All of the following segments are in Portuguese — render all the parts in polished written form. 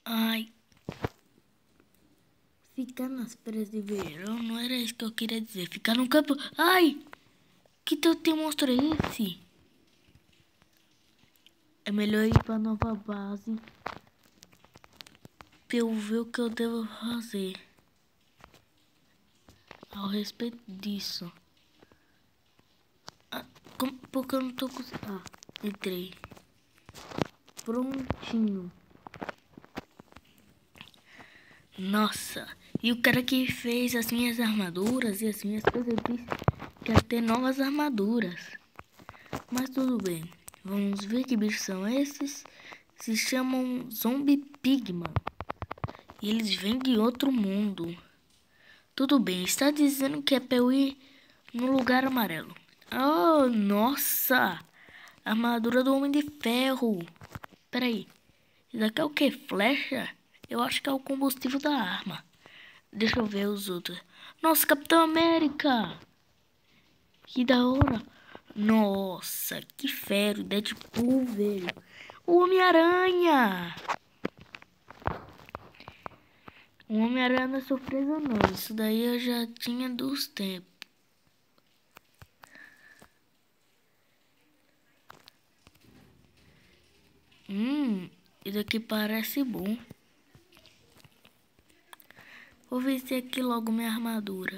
Ai. Ficar nas férias de verão não era isso que eu queria dizer. Ficar no campo. Ai! Que teu monstro é esse? É melhor ir pra nova base pra eu ver o que eu devo fazer ao respeito disso. Porque eu não tô conseguindo. Ah, entrei. Prontinho. Nossa, e o cara que fez as minhas armaduras e as minhas coisas disse que ia ter novas armaduras. Mas tudo bem. Vamos ver que bichos são esses. Se chamam Zombie Pigman. E eles vêm de outro mundo. Tudo bem, está dizendo que é pra eu ir no lugar amarelo. Oh, nossa! Armadura do Homem de Ferro. Peraí. Isso daqui é o que? Flecha? Eu acho que é o combustível da arma. Deixa eu ver os outros. Nossa, Capitão América! Que da hora! Nossa, que fera! Deadpool, velho! O Homem-Aranha! O Homem-Aranha não é surpresa não. Isso daí eu já tinha dos tempos. Isso aqui parece bom. Vou vestir aqui logo minha armadura.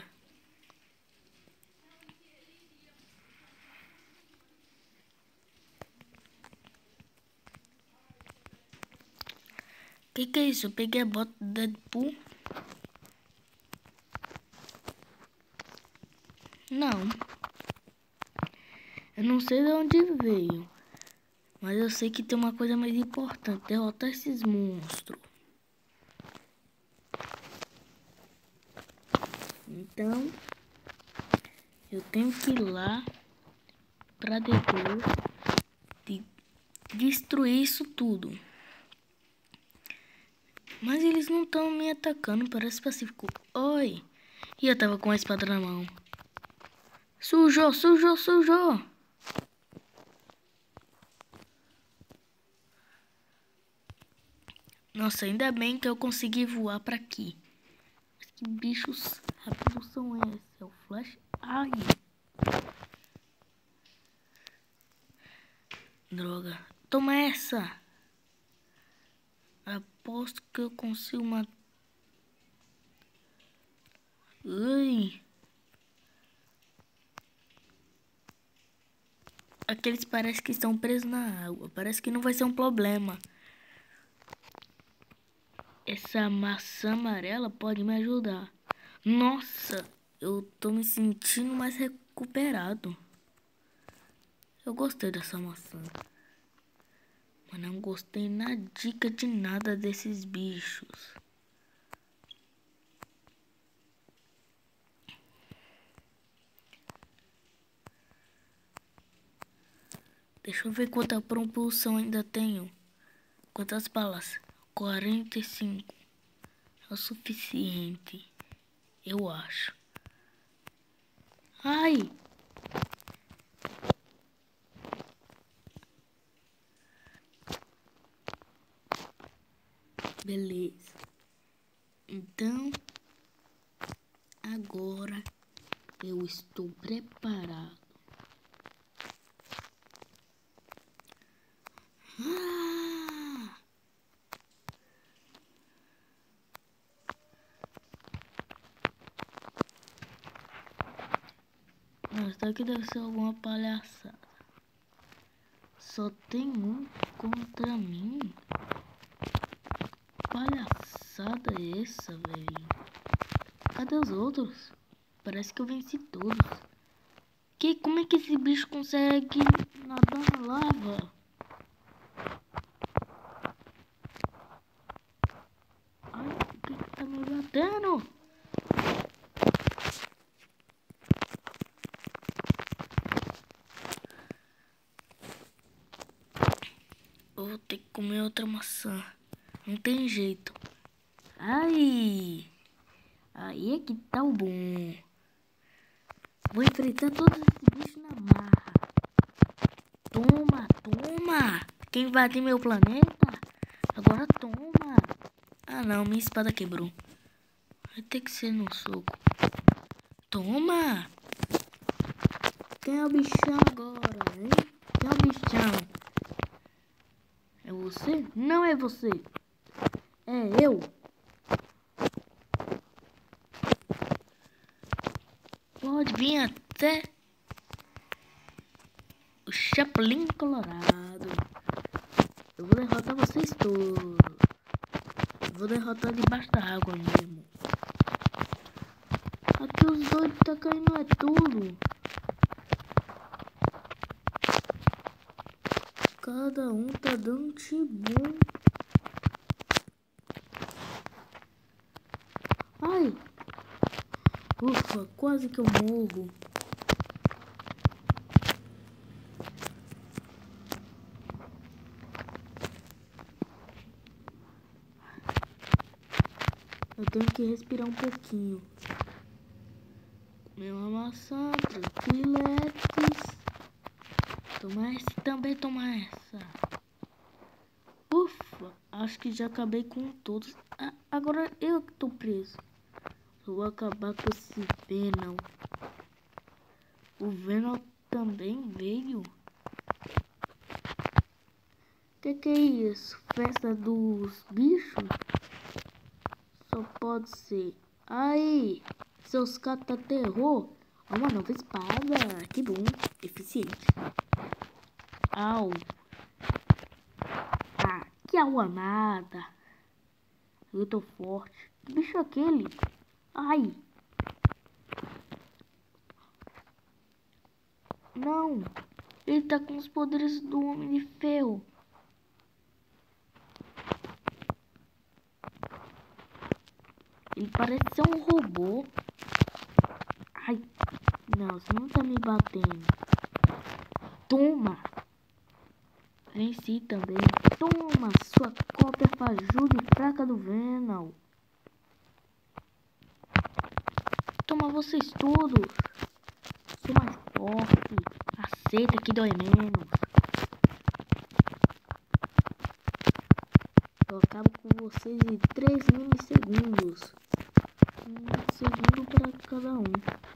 Que é isso? Eu peguei a bota do Deadpool. Não. Eu não sei de onde veio. Mas eu sei que tem uma coisa mais importante. Derrotar esses monstros. Então, eu tenho que ir lá pra depois de destruir isso tudo. Mas eles não estão me atacando, parece pacífico. Oi! E eu tava com a espada na mão. Sujou, sujou, sujou! Nossa, ainda bem que eu consegui voar pra aqui. Mas que bichos rápidos são esses? É o Flash? Ai! Droga. Toma essa! Aposto que eu consigo matar. Ui! Aqueles parece que estão presos na água. Parece que não vai ser um problema. Essa maçã amarela pode me ajudar. Nossa, eu tô me sentindo mais recuperado. Eu gostei dessa maçã. Mas não gostei na dica de nada desses bichos. Deixa eu ver quanta propulsão ainda tenho. Quantas balas? 45. É o suficiente. Eu acho. Ai! Beleza. Então, agora eu estou preparado. Nossa, isso daqui deve ser alguma palhaçada. Só tem um contra mim? Palhaçada é essa, velho? Cadê os outros? Parece que eu venci todos. Como é que esse bicho consegue nadar na lava? Ai, o que tá me batendo? Eu vou ter que comer outra maçã. Não tem jeito. Ai! Aí é que tá o bom. Vou enfrentar todos esses bichos na marra. Toma, toma! Quem invadiu meu planeta? Agora toma! Ah não, minha espada quebrou. Vai ter que ser no soco. Toma! Quem é o bichão agora, hein? Quem é o bichão? É você? Não é você. É eu. Pode vir até o Chapolin Colorado. Eu vou derrotar vocês todos. Eu vou derrotar debaixo da água mesmo. Aqui os doidos tá caindo é tudo. Cada um tá dando tibum. Ai. Ufa, quase que eu morro. Eu tenho que respirar um pouquinho. Comer uma maçã, tranquiletes. Toma essa também, toma essa. Ufa, acho que já acabei com todos. Agora eu que tô preso. Eu vou acabar com esse Venom. O Venom também veio. Que é isso? Festa dos bichos? Só pode ser. Aí, seus cata terror. Uma nova espada. Que bom, eficiente. Au. Ah, que aula nada. Eu tô forte. Que bicho é aquele? Ai. Não. Ele tá com os poderes do Homem de Ferro. Ele parece ser um robô. Ai. Não, você não tá me batendo. Toma. Venci também. Toma, sua cópia fajuda e fraca do Venom. Toma vocês todos. Sou mais forte. Aceita que dói menos. Eu acabo com vocês em 3 milissegundos. Um segundo para cada um.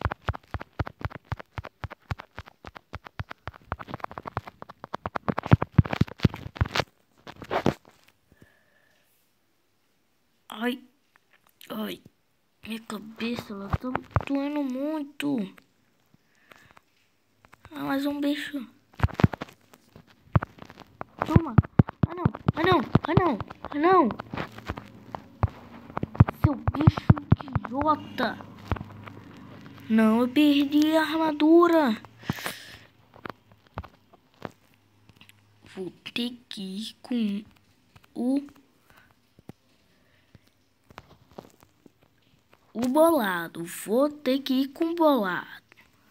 Ai, ai, minha cabeça, ela tá doendo muito. Ah, mais um bicho. Toma. Ah não, ah não, ah não, ah não. Seu bicho idiota. Não, eu perdi a armadura. Vou ter que ir com o bolado. Vou ter que ir com o bolado.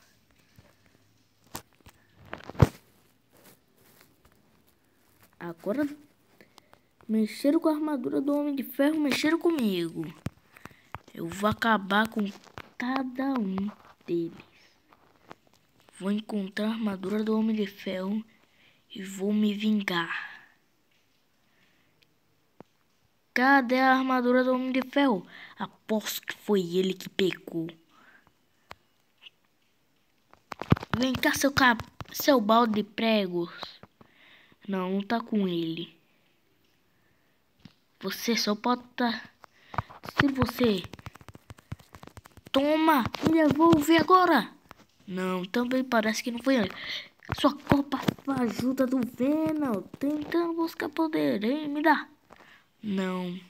Agora mexeram com a armadura do Homem de Ferro, mexeram comigo. Eu vou acabar com cada um deles. Vou encontrar a armadura do Homem de Ferro e vou me vingar. Cadê a armadura do Homem de Ferro? Aposto que foi ele que pegou. Vem cá, seu balde de pregos. Não, não tá com ele. Você só pode estar... Se você... Toma! Me devolve agora! Não, também parece que não foi ele. Sua copa fajuda do Venom. Tentando buscar poder, hein? Me dá. Não.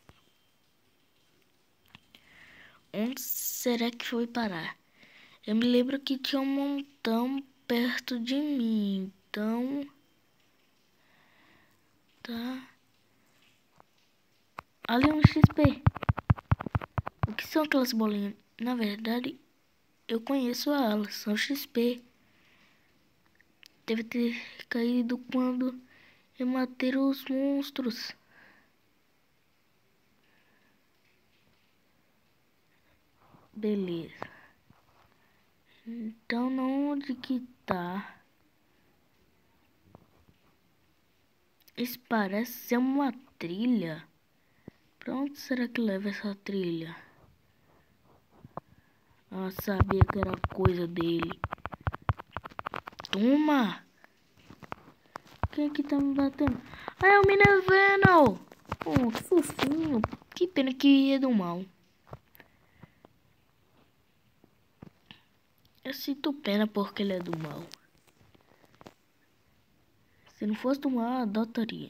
Onde será que foi parar? Eu me lembro que tinha um montão perto de mim. Então... Tá... Ali é um XP. O que são aquelas bolinhas? Na verdade, eu conheço elas. São XP. Deve ter caído quando eu matei os monstros. Beleza. Então, onde que tá? Isso parece ser uma trilha. Pra onde será que leva essa trilha? Ah, sabia que era coisa dele. Toma! Quem é que tá me batendo? Ah, é o Minerveno! Oh, que fofinho. Que pena que é do mal. Eu sinto pena porque ele é do mal. Se não fosse do mal, eu adotaria.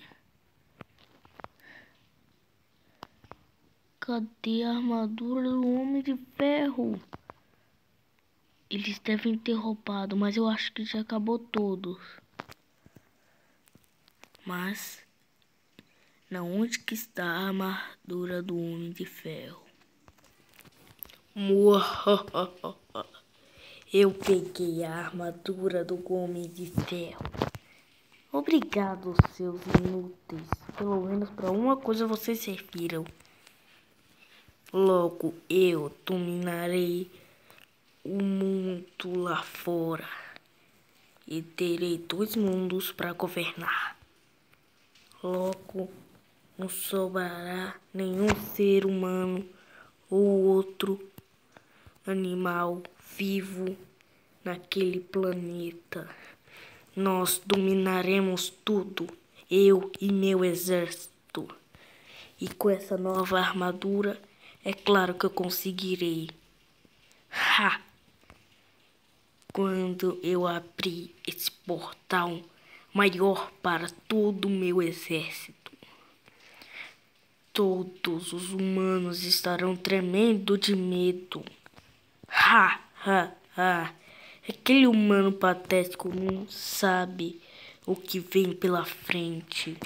Cadê a armadura do Homem de Ferro? Eles devem ter roubado, mas eu acho que já acabou todos. Mas, não, onde que está a armadura do Homem de Ferro? Eu peguei a armadura do Homem de Ferro. Obrigado, seus inúteis. Pelo menos para uma coisa vocês serviram. Logo eu dominarei o mundo lá fora e terei 2 mundos para governar. Logo não sobrará nenhum ser humano ou outro animal vivo naquele planeta. Nós dominaremos tudo, eu e meu exército. E com essa nova armadura, é claro que eu conseguirei. Ha! Quando eu abrir esse portal maior para todo o meu exército, todos os humanos estarão tremendo de medo. Ha! Ha! Ha! Aquele humano patético não sabe o que vem pela frente.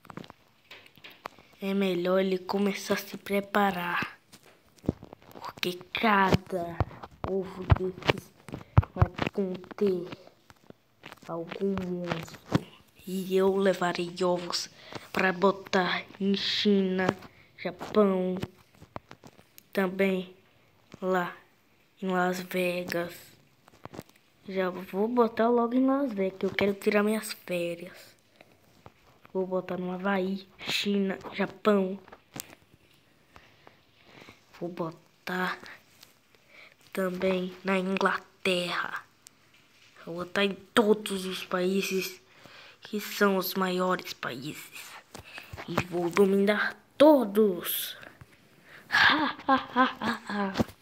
É melhor ele começar a se preparar, porque cada ovo desses vai conter algum monstro. E eu levarei ovos para botar em China, Japão, também lá em Las Vegas. Já vou botar logo em Las Vegas, que eu quero tirar minhas férias. Vou botar no Havaí, China, Japão. Vou botar também na Inglaterra. Vou botar em todos os países que são os maiores países. E vou dominar todos. Ha, ha, ha, ha, ha.